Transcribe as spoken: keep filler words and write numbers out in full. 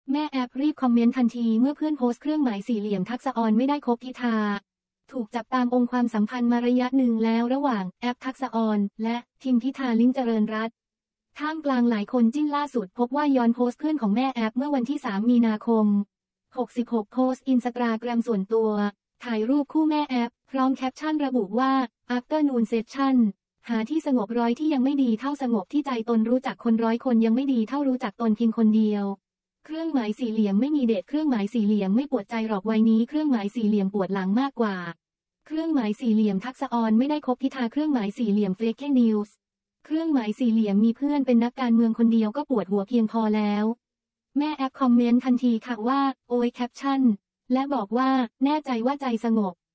แม่แอปรีบคอมเมนต์ทันทีเมื่อเพื่อนโพสต์เครื่องหมายสี่เหลี่ยมทักษะออนไม่ได้คบพิธาถูกจับตามองค์ความสัมพันธ์มาระยะหนึ่งแล้วระหว่างแอปทักษะออนและทิมพิธาลิ้มเจริญรัตน์ท่ามกลางหลายคนจิ้นล่าสุดพบว่าย้อนโพสต์เพื่อนของแม่แอปเมื่อวันที่สามมีนาคมหกสิบหกโพสต์อินสตาแกรมส่วนตัวถ่ายรูปคู่แม่แอปพร้อมแคปชั่นระบุว่า afternoon session หาที่สงบร้อยที่ยังไม่ดีเท่าสงบที่ใจตนรู้จักคนร้อยคนยังไม่ดีเท่ารู้จักตนเพียงคนเดียวเครื่องหมายสี่เหลี่ยมไม่มีเดทเครื่องหมายสี่เหลี่ยมไม่ปวดใจหรอกวัยนี้เครื่องหมายสี่เหลี่ยมปวดหลังมากกว่าเครื่องหมายสี่เหลี่ยมทักษะออนไม่ได้คบพิธาเครื่องหมายสี่เหลี่ยมเฟกนิวส์เครื่องหมายสี่เหลี่ยมมีเพื่อนเป็นนักการเมืองคนเดียวก็ปวดหัวเพียงพอแล้วแม่แอปคอมเมนต์ทันทีค่ะว่าโอ้ยแคปชั่นและบอกว่าแน่ใจว่าใจสงบ